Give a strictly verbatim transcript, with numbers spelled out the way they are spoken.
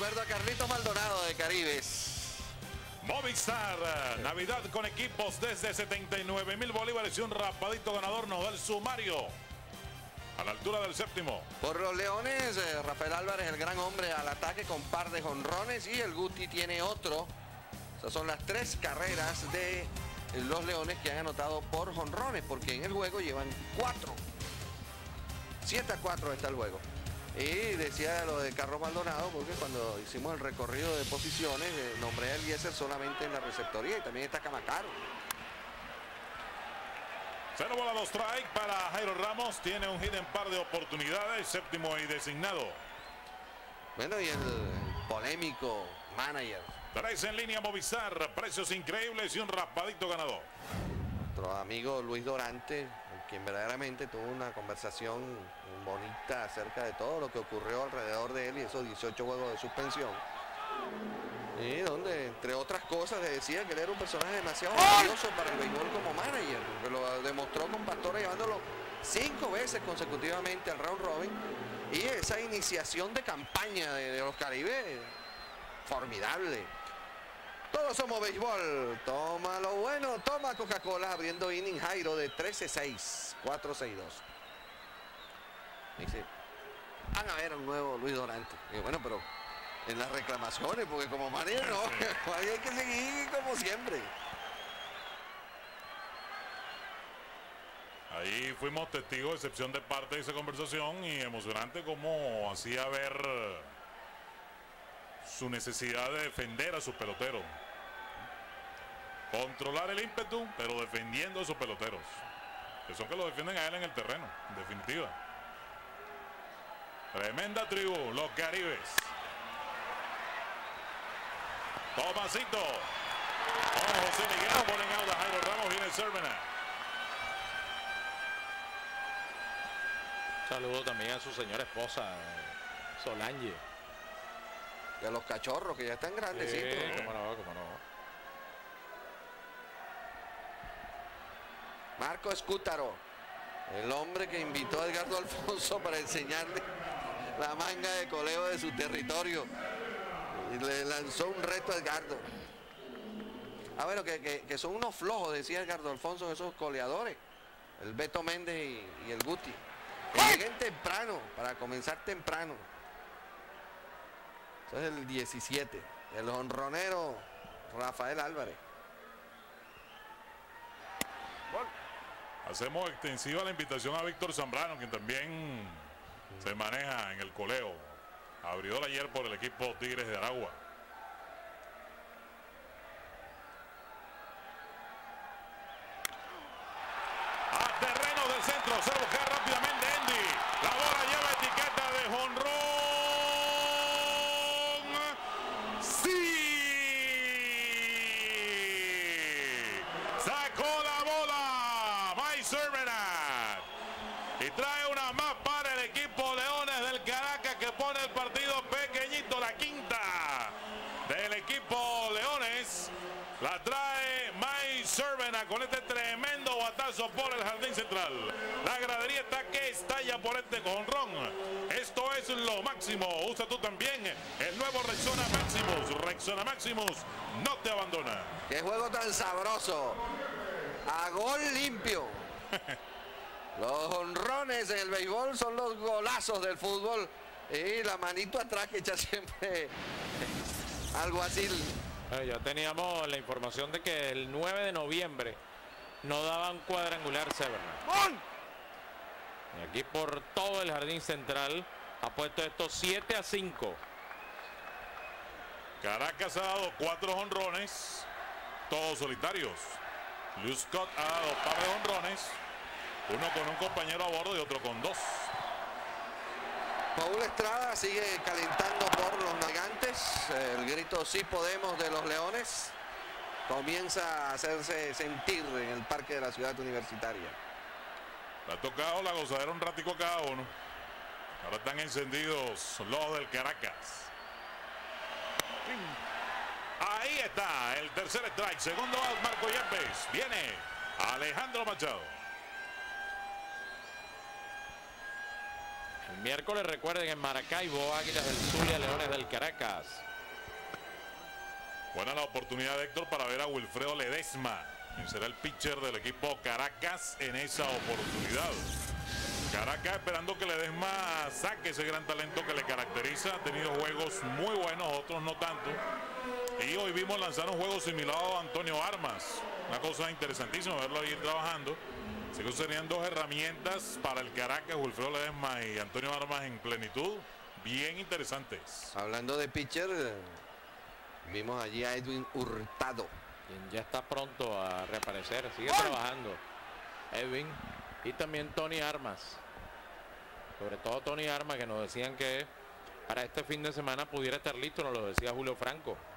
recuerdo a Carlitos Maldonado de Caribes. Movistar, Navidad con equipos desde setenta y nueve mil bolívares y un raspadito ganador nos da el sumario a la altura del séptimo. Por los Leones, eh, Rafael Álvarez, el gran hombre al ataque con par de jonrones, y el Guti tiene otro. Esas son las tres carreras de los Leones que han anotado por jonrones, porque en el juego llevan cuatro. siete a cuatro está el juego. Y decía lo de Carlos Maldonado, porque cuando hicimos el recorrido de posiciones, eh, nombré a Eliezer solamente en la receptoría, y también está Camacaro. Cero bola, dos strike para Jairo Ramos. Tiene un hit en par de oportunidades, séptimo y designado. Bueno, y el, el polémico manager. Tres en línea Movistar, precios increíbles y un raspadito ganador. Nuestro amigo Luis Dorante, quien verdaderamente tuvo una conversación bonita acerca de todo lo que ocurrió alrededor de él y esos dieciocho juegos de suspensión. Y donde, entre otras cosas, le decía que él era un personaje demasiado valioso para el béisbol como manager, porque lo demostró con Pastora, llevándolo cinco veces consecutivamente al round robin. Y esa iniciación de campaña de, de los Caribes, formidable. Todos somos béisbol. Toma lo bueno, toma Coca-Cola, abriendo inning Jairo de trece seis, cuatro seis dos. Dice, van a ver un nuevo Luis Dorante. Y bueno, pero en las reclamaciones, porque como manager no, hay que seguir como siempre. Ahí fuimos testigos, excepción de parte de esa conversación, y emocionante como hacía ver su necesidad de defender a sus peloteros. Controlar el ímpetu, pero defendiendo a sus peloteros, que son que lo defienden a él en el terreno, en definitiva. Tremenda tribu, los Caribes. Tomasito. Con José Miguel, ponen out a Jairo Ramos, viene Cervena. Saludo también a su señora esposa, Solange. Y a los cachorros, que ya están grandecitos. Sí, cómo no, cómo no. Marco Escútaro, el hombre que invitó a Edgardo Alfonso para enseñarle la manga de coleo de su territorio. Y le lanzó un reto a Edgardo. Ah, bueno, que, que, que son unos flojos, decía Edgardo Alfonso, esos coleadores. El Beto Méndez y, y el Guti. Que lleguen temprano, para comenzar temprano. Eso es el diecisiete. El jonronero Rafael Álvarez. Hacemos extensiva la invitación a Víctor Zambrano, quien también se maneja en el coleo. Abridor ayer por el equipo Tigres de Aragua. A terreno del centro, se busca rápidamente Andy. La bola lleva etiqueta de jonrón. ¡Sí! Sacó la bola Mike Cervena y trae una más para el equipo Leones del Caracas, que pone el partido pequeñito. La quinta del equipo Leones la trae Mike Cervena con este tremendo batazo por el jardín central. La gradería está que estalla por este jonrón. Esto es lo máximo. Usa tú también el nuevo Rexona Maximus. Rexona Maximus no te abandona. Qué juego tan sabroso. A gol limpio. Los jonrones en el béisbol son los golazos del fútbol. Y la manito atrás que echa siempre algo así. Eh, ya teníamos la información de que el nueve de noviembre no daban cuadrangular Cervena. Y aquí por todo el jardín central ha puesto esto siete a cinco. Caracas ha dado cuatro jonrones, todos solitarios. Luz Scott ha dado un par de jonrones, uno con un compañero a bordo y otro con dos. Paul Estrada sigue calentando por los navegantes. El grito "sí podemos" de los Leones comienza a hacerse sentir en el parque de la ciudad universitaria. Le ha tocado la gozadera un ratico a cada uno. Ahora están encendidos los del Caracas. Ahí está el tercer strike. Segundo out, Marco Yepes. Viene Alejandro Machado. El miércoles, recuerden, en Maracaibo, Águilas del Zulia, Leones del Caracas. Buena la oportunidad de Héctor para ver a Wilfredo Ledesma, quien será el pitcher del equipo Caracas en esa oportunidad. Caracas esperando que Ledesma saque ese gran talento que le caracteriza. Ha tenido juegos muy buenos, otros no tanto. Y hoy vimos lanzar un juego similar a Antonio Armas. Una cosa interesantísima verlo ir trabajando. Así que serían dos herramientas para el Caracas, Wilfredo Ledesma y Antonio Armas en plenitud. Bien interesantes. Hablando de pitcher, vimos allí a Edwin Hurtado, quien ya está pronto a reaparecer. Sigue ¡ay! Trabajando Edwin y también Tony Armas. Sobre todo Tony Armas, que nos decían que para este fin de semana pudiera estar listo, nos lo decía Julio Franco.